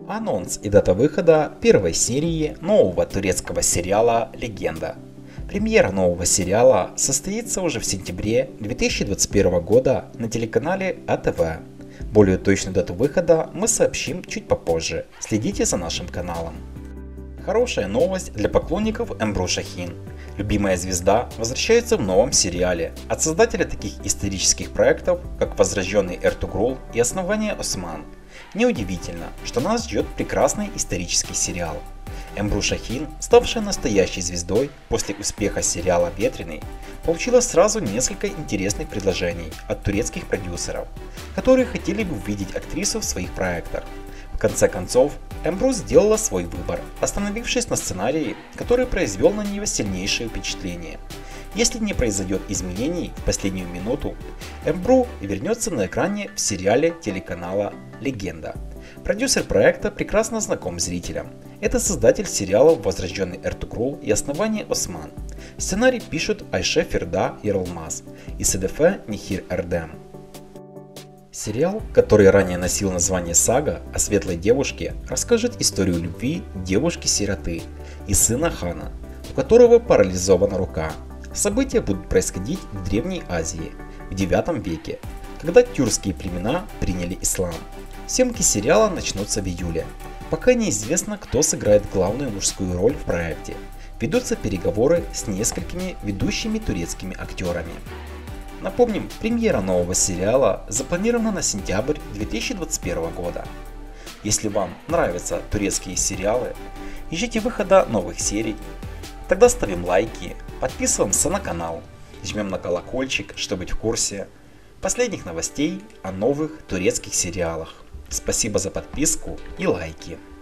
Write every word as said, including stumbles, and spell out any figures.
Анонс и дата выхода первой серии нового турецкого сериала «Легенда». Премьера нового сериала состоится уже в сентябре две тысячи двадцать первого года на телеканале А Тэ Вэ. Более точную дату выхода мы сообщим чуть попозже, следите за нашим каналом. Хорошая новость для поклонников Эмру Шахин. Любимая звезда возвращается в новом сериале от создателя таких исторических проектов, как «Возрожденный Эртугрул» и «Основание Осман». Неудивительно, что нас ждет прекрасный исторический сериал. Эмру Шахин, ставшая настоящей звездой после успеха сериала «Ветреный», получила сразу несколько интересных предложений от турецких продюсеров, которые хотели бы увидеть актрису в своих проектах. В конце концов, Эмру сделала свой выбор, остановившись на сценарии, который произвел на нее сильнейшее впечатление. Если не произойдет изменений в последнюю минуту, Эмру вернется на экране в сериале телеканала «Легенда». Продюсер проекта прекрасно знаком зрителям. Это создатель сериалов «Возрожденный Эртугрул» и «Основание Осман». Сценарий пишут Айше Ферда Ерылмаз и Седефе Нихир Эрдем. Сериал, который ранее носил название «Сага» о светлой девушке, расскажет историю любви девушки-сироты и сына хана, у которого парализована рука. События будут происходить в Древней Азии в девятом веке, когда тюркские племена приняли ислам. Съемки сериала начнутся в июле. Пока неизвестно, кто сыграет главную мужскую роль в проекте. Ведутся переговоры с несколькими ведущими турецкими актерами. Напомним, премьера нового сериала запланирована на сентябрь две тысячи двадцать первого года. Если вам нравятся турецкие сериалы и ждите выхода новых серий, тогда ставим лайки, подписываемся на канал, жмем на колокольчик, чтобы быть в курсе последних новостей о новых турецких сериалах. Спасибо за подписку и лайки.